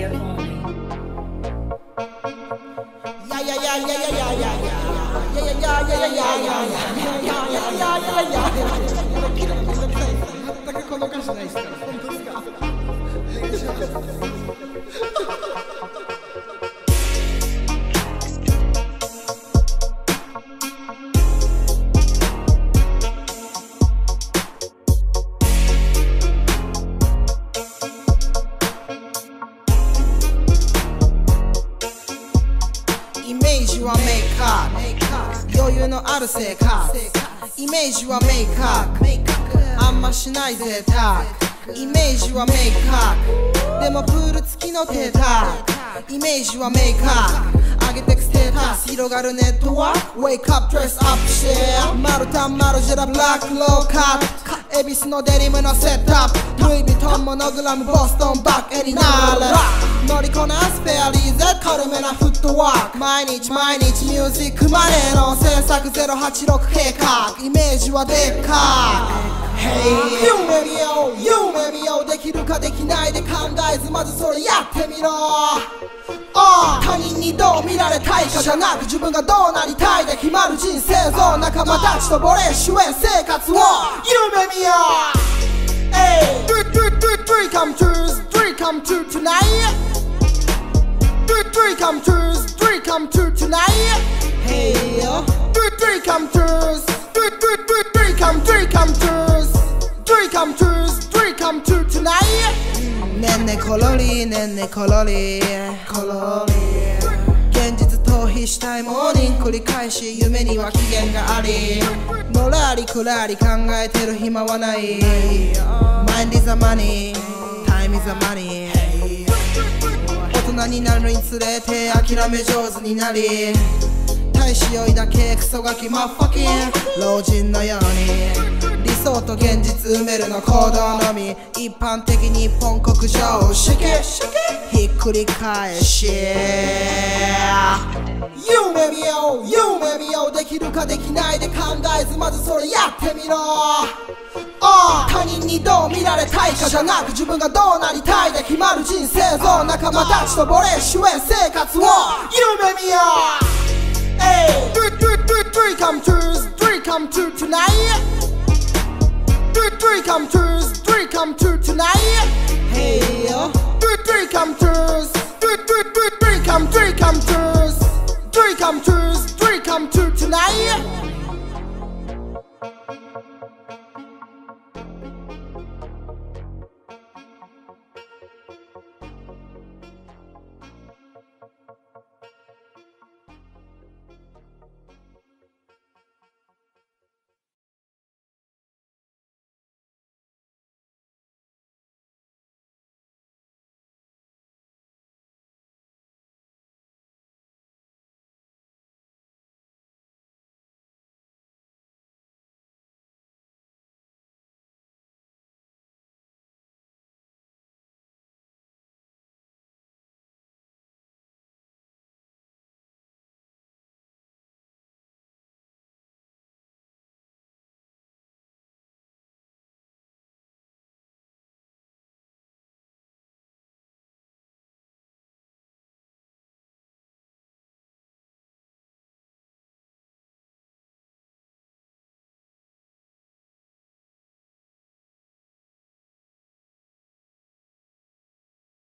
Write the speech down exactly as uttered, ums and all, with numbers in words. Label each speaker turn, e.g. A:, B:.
A: here for me.
B: Yeah, yeah, yeah, yeah, yeah, yeah, yeah, yeah. Yeah, yeah, yeah, yeah, yeah, yeah, yeah, yeah, yeah, yeah, yeah, yeah. 全くこの歌詞ないですから。本当ですか。練習です。イメージはメイカー、余裕のある生活。イメージはメイカー、あんましない贅沢。イメージはメイカー、でもプール付きのテーター。イメージはメイカー、上げてくステータス、広がるネットワーク。 Wake up, dress up, share マルタンマルジェラブラックローカット、恵比寿のデニムのセットアップ、ルイ・ヴィトンモノグラムボストンバッグエリナーレ、乗りこなすフェアリーゼ軽めなフットワーク。毎日毎日ミュージックマネーの制作ゼロはちろく計画。イメージはでっかい。Hey 夢見よう夢見よう、できるかできないで考えずまずそれやってみろ。Uh, 他人にどう見られたいかじゃなく自分がどうなりたいで決まる人生像。仲間たちとボレー主演生活を夢見よう。Hey Three come trues, three come true tonight. Three three come trues, three come true tonight. Hey Three three come trues, three three three three come three come trues, three come trues, three come true tonight. ねんねころりねんねころりころり、現実逃避したいモーニング繰り返し、夢には期限があり、のらりくらり考えてる暇はない。 Mind is a money, time is a money。 大人になるにつれて諦め上手になり、大使よいだけクソガキマッファキン老人のように、理想と現実埋めるの行動のみ。一般的にポンコク常識ひっくり返し、夢見よう夢見よう、できるかできないで考えずまずそれやってみろ。Uh, 他人にどう見られたいかじゃなく自分がどうなりたいで決まる人生像。仲間たちとボレー主演生活を夢見よう。Hey Three three three three come trues, three come true tonight. Three three come trues, three come true tonight. Hey Three three come trues, three three three three come three come trues, three come trues, three come true tonight.